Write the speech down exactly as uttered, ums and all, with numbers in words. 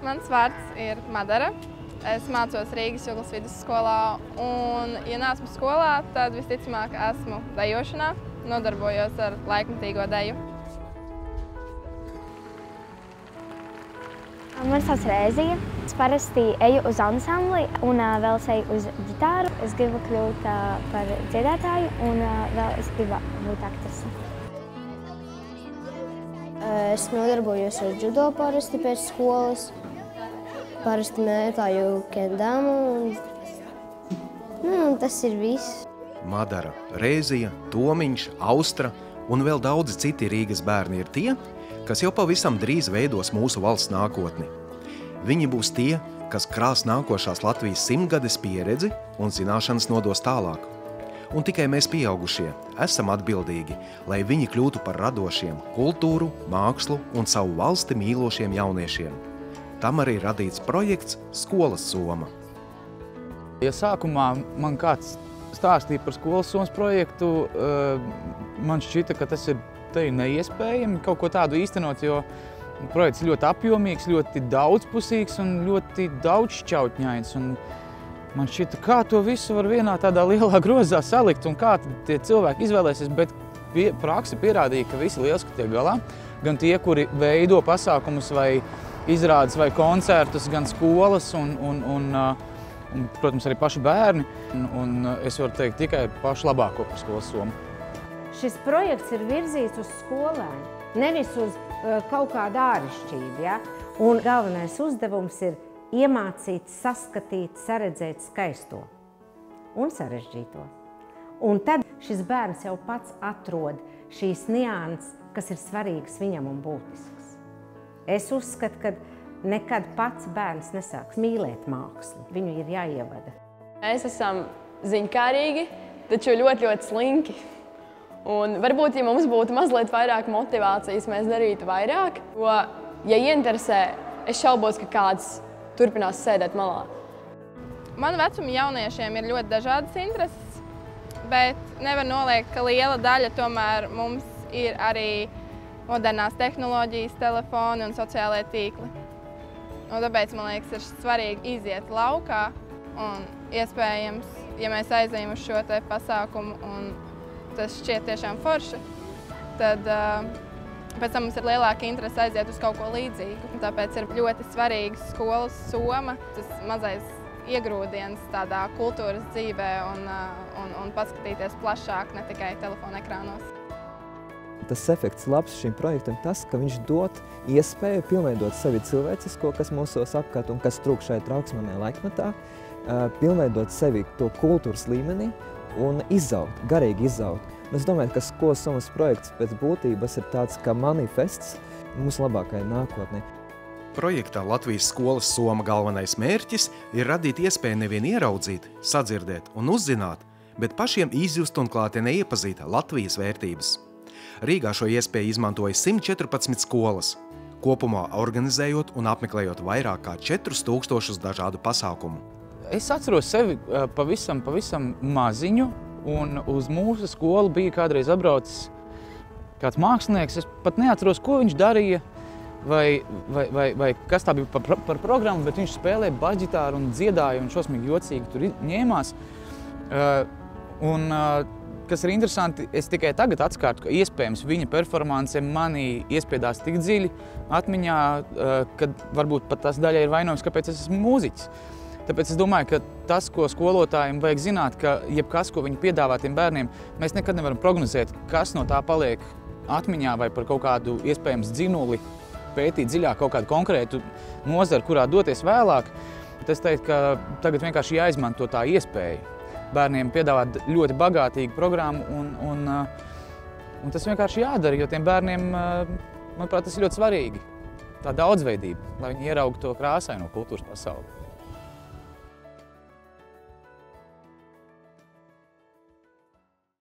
Mans vārds ir Madara. Es mācos Rīgas Juglas vidusskolā, un, ja neesmu skolā, tad visticamāk esmu dejošanā, nodarbojos ar laikmetīgo deju. Man sauc Rēzija. Es parasti eju uz ansambli un uh, vēl es eju uz ģitāru. Es gribu kļūt uh, par dziedātāju un uh, vēl es gribu būt aktrise. Es nodarbojos ar judo parasti pēc skolas. Parasti mētāju kendamu un, nu, un tas ir viss. Madara, Rēzija, Tomiņš, Austra un vēl daudzi citi Rīgas bērni ir tie, kas jau pavisam drīz veidos mūsu valsts nākotni. Viņi būs tie, kas krās nākošās Latvijas simtgades pieredzi un zināšanas nodos tālāk. Un tikai mēs pieaugušie esam atbildīgi, lai viņi kļūtu par radošiem kultūru, mākslu un savu valsti mīlošiem jauniešiem. Tam arī radīts projekts Skolas soma. Ja sākumā man kāds stāstīja par Skolas somas projektu, man šķita, ka tas ir te neiespējami kaut ko tādu īstenot, jo projekts ir ļoti apjomīgs, ļoti daudzpusīgs un ļoti daudzšķautņains. Un man šķita, kā to visu var vienā tādā lielā grozā salikt un kā tie cilvēki izvēlēsies, bet pie, praksa pierādīja, ka visi lieliski tiek galā. Gan tie, kuri veido pasākumus vai izrādes vai koncertus, gan skolas un, un, un, un protams, arī paši bērni. Un, un es varu teikt tikai pašu labāko par Skolas somu. Šis projekts ir virzīts uz skolēm, nevis uz uh, kaut kādu āršķirību. Ja? Un galvenais uzdevums ir iemācīt, saskatīt, saredzēt skaisto un sarežģīto. Un tad šis bērns jau pats atrod šīs nianses, kas ir svarīgas viņam un būtiskas. Es uzskatu, ka nekad pats bērns nesāks mīlēt mākslu. Viņu ir jāievada. Mēs esam ziņkārīgi, taču ļoti, ļoti slinki. Un varbūt, ja mums būtu mazliet vairāk motivācijas, mēs darītu vairāk. Jo, ja ieinteresē, es šaubos, ka kāds turpinās sēdēt malā. Manu vecumu jauniešiem ir ļoti dažādas intereses, bet nevar noliegt, ka liela daļa tomēr mums ir arī modernās tehnoloģijas, telefoni un sociālajie tīkli. Un tāpēc, man liekas, ir svarīgi iziet laukā un iespējams, ja mēs aizejam uz šo te pasākumu un tas šķiet tiešām forši, tad uh, pēc tam mums ir lielāka interese aiziet uz kaut ko līdzīgu. Un tāpēc ir ļoti svarīga Skolas soma, tas mazais iegrūdiens tādā kultūras dzīvē un, uh, un, un paskatīties plašāk, ne tikai telefona ekrānos. Tas efekts labs šim projektam tas, ka viņš dod iespēju pilnveidot sevi cilvēcisko, kas mūsos apkārt un kas trūk šai trauksmanē laikmetā, pilnveidot sevi to kultūras līmenī un izaugt, garīgi izaugt. Un es domāju, ka Skolas somas projekts pēc būtības ir tāds kā manifests mūsu labākajai nākotnē. Projektā Latvijas Skolas soma galvenais mērķis ir radīt iespēju nevien ieraudzīt, sadzirdēt un uzzināt, bet pašiem izjust un klātienē iepazīt Latvijas vērtības. Rīgā šo iespēju izmantoja simt četrpadsmit skolas, kopumā organizējot un apmeklējot vairāk kā četrus tūkstošus dažādu pasākumu. Es atceros sevi pavisam, pavisam maziņu, un uz mūsu skolu bija kādreiz atbraucis kāds mākslinieks. Es pat neatceros, ko viņš darīja, vai, vai, vai, vai kas tā bija par, par programmu, bet viņš spēlēja basģitāru un dziedāja un šausmīgi jocīgi tur ņēmās. Un, kas ir interesanti, es tikai tagad atskārtu, ka iespējams viņa performance manī iespiedās tik dziļi atmiņā, kad varbūt pat tas daļai ir vainojums, kāpēc es esmu mūziķis. Tāpēc es domāju, ka tas, ko skolotājiem vajag zināt, ka jebkas, ko viņi piedāvā tiem bērniem, mēs nekad nevaram prognozēt, kas no tā paliek atmiņā vai par kaut kādu iespējams dzinuli, pētīt dziļāk kaut kādu konkrētu nozaru, kurā doties vēlāk. Bet es teiktu, ka tagad vienkārši jāizmanto tā iespēja. Bērniem piedāvāt ļoti bagātīgu programmu un, un, un tas vienkārši jādara, jo tiem bērniem, manuprāt, tas ir ļoti svarīgi. Tā daudzveidība, lai viņi ieraugtu to krāsaino kultūras pasauli.